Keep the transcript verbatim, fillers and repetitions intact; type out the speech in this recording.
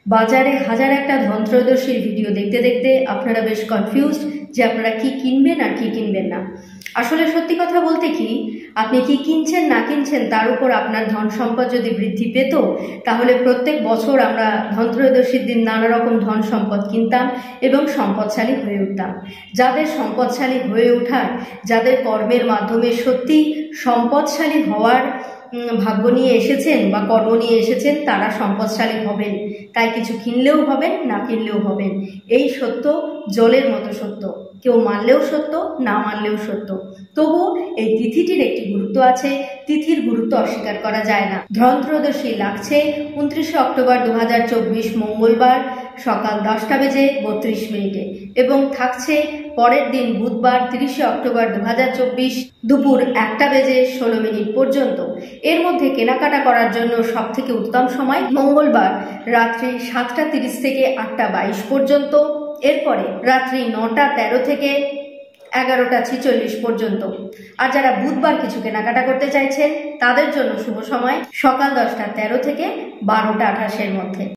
বাজারে হাজার একটা ধনত্রয়োদশীর ভিডিও দেখতে দেখতে আপনারা বেশ কনফিউজড যে আপনারা কি কিনবেন আর কি কিনবেন না। আসলে সত্যি কথা বলতে কি, আপনি কি কিনছেন না কিনছেন তার উপর আপনার ধন সম্পদ যদি বৃদ্ধি পেত, তাহলে প্রত্যেক বছর আমরা ধনত্রয়োদশীর দিন নানা রকম ধন সম্পদ কিনতাম এবং সম্পদশালী হয়ে উঠতাম। যাদের সম্পদশালী হয়ে ওঠার, যাদের কর্মের মাধ্যমে সত্যি সম্পদশালী হওয়ার ভাগ্য নিয়ে এসেছেন বা কর্ম নিয়ে এসেছেন, তারা সম্পদশালী হবেন। তাই কিছু কিনলেও হবেন, না কিনলেও হবেন। এই সত্য জলের মতো সত্য, কেউ মানলেও সত্য, না মানলেও সত্য। তবু এই তিথিটির একটি গুরুত্ব আছে, তিথির গুরুত্ব অস্বীকার করা যায় না। ধনত্রয়োদশী লাগছে উনত্রিশে অক্টোবর দু হাজার চব্বিশ মঙ্গলবার সকাল দশটা বেজে বত্রিশ মিনিটে এবং থাকছে পরের দিন বুধবার তিরিশে অক্টোবর দু হাজার চব্বিশ দুপুর একটা বেজে ষোলো মিনিট পর্যন্ত। এর মধ্যে কেনাকাটা করার জন্য সব থেকে উত্তম সময় মঙ্গলবার রাত্রি সাতটা তিরিশ থেকে আটটা বাইশ পর্যন্ত, এরপরে রাত্রি নটা তেরো থেকে এগারোটা ছিচল্লিশ পর্যন্ত। আর যারা বুধবার কিছু কেনাকাটা করতে চাইছেন তাদের জন্য শুভ সময় সকাল দশটা তেরো থেকে বারোটা আঠাশের মধ্যে।